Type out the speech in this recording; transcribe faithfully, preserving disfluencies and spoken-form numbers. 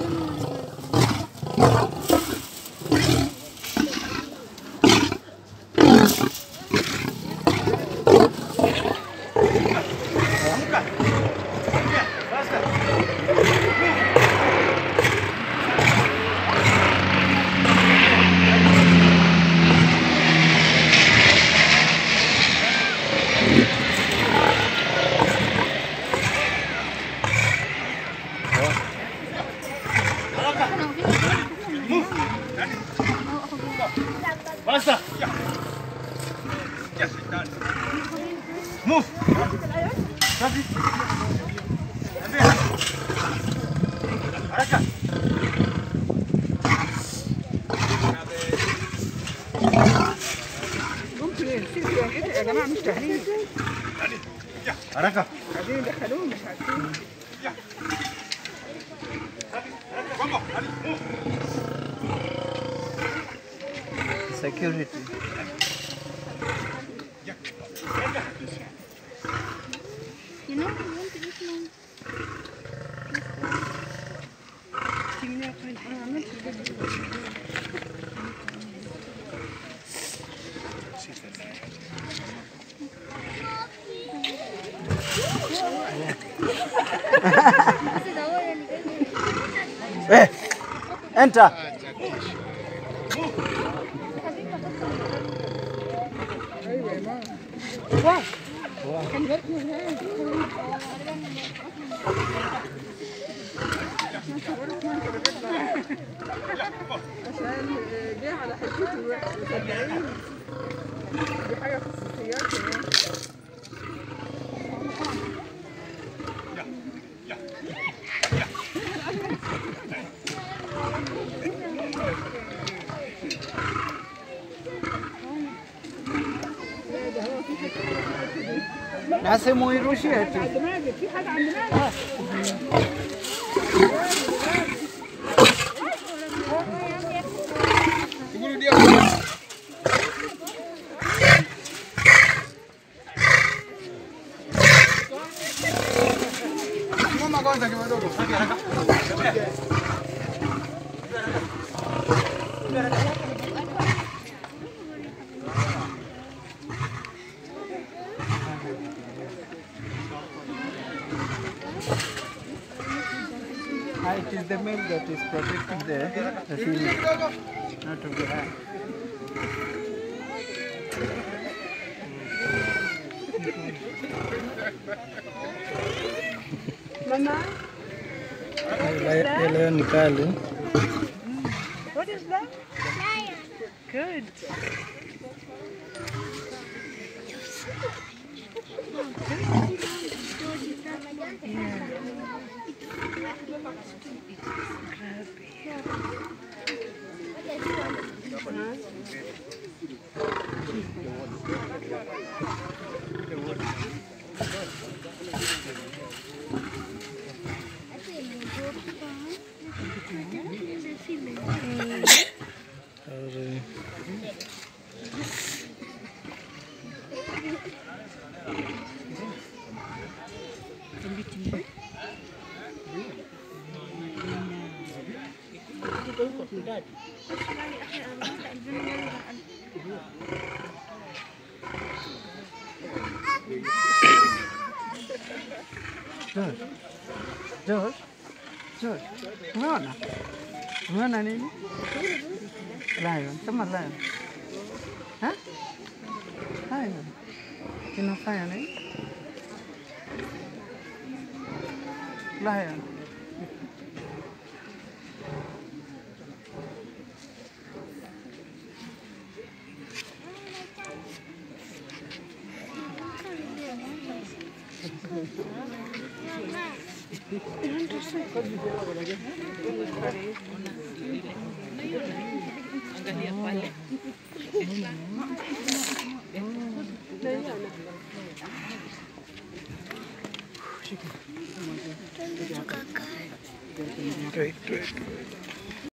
Basta! Move! Sabi! Sabi! Haraka! ممكن يصير يا جماعه مش تهريج. حركة. عايزين يدخلوه مش عارفين. Security. You know, you want to eat one. Hey, enter. واو كان بيركن هناك عشان جه على حتته وصدقين دي حاجه خصوصيات كمان. Nasi muy rushiyati. عند ماجد في حاجه عند ماجد. Seguro dia. Mama kwanza kidogo. Sabi haraka. Ah, it is the male that is protecting the, the female, not to be high. Mama, Leo nikali. what is that? Good. George, George, George, umeona? Umeona nini? Lion, kama lion. Ha? Lion. Kinafanya nini? Lion. Angalia pale. Wait, wait, wait.